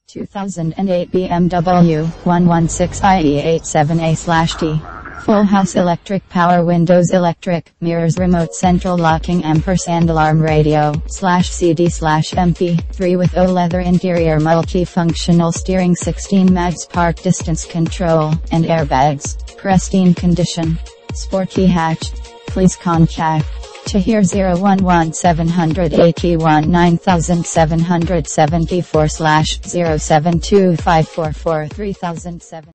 2008 BMW 116IE87A/T. Full house electric, power windows electric, mirrors, remote central locking, ampersand alarm, radio /CD/MP3 with O-leather interior, multi-functional steering, 16 mags, park distance control, and airbags. Pristine condition. Sporty hatch. Please contact Tahir 011-781-9774/072-544-3007.